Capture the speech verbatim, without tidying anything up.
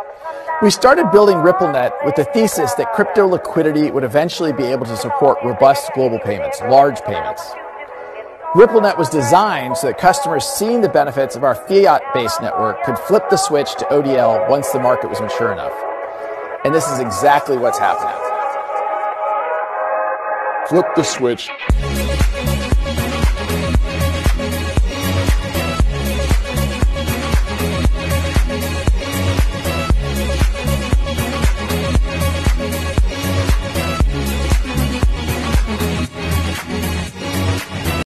We started building RippleNet with the thesis that crypto liquidity would eventually be able to support robust global payments, large payments. RippleNet was designed so that customers seeing the benefits of our fiat-based network could flip the switch to O D L once the market was mature enough. And this is exactly what's happening. Flip the switch.